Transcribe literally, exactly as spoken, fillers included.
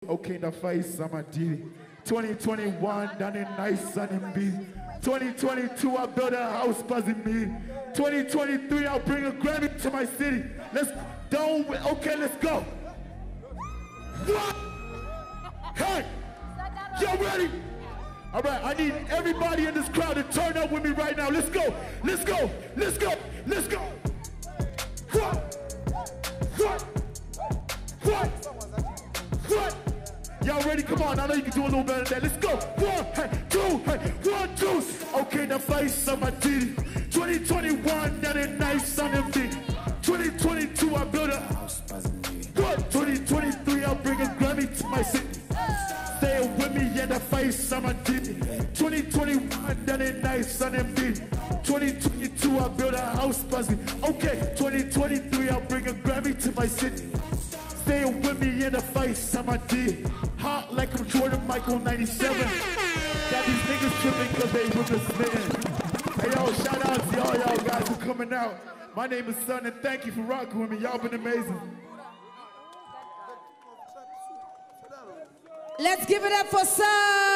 Okay, the face, I'm a D. twenty twenty-one, done it nice on him B. twenty twenty-two, I built a house buzzing me. twenty twenty-three, I'll bring a Grammy to my city. Let's don't. Okay, let's go. What? Hey, y'all ready? All right, I need everybody in this crowd to turn up with me right now. Let's go. Let's go. Let's go. Let's go. What? What? What? What? Y'all ready? Come on, I know you can do a little better than that. Let's go. One, hey, two, hey, one, two. Okay, the face on my titty. twenty twenty-one, that ain't nice on them feet. twenty twenty-two, I built a house. What? twenty twenty-three, I'll bring a Grammy to my city. Stay with me, yeah, the face on my titty. twenty twenty-one, that ain't nice on them feet. twenty twenty-two, I built a house buzzing. Okay, twenty twenty-three, I'll bring a Grammy to my city. Stay with me in the face on my D. Hot like I'm Jordan Michael ninety-seven. Got these niggas tripping cause they with us smitten. Hey yo, shout out to all y'all guys for coming out. My name is Suhn and thank you for rocking with me. Y'all been amazing. Let's give it up for Suhn.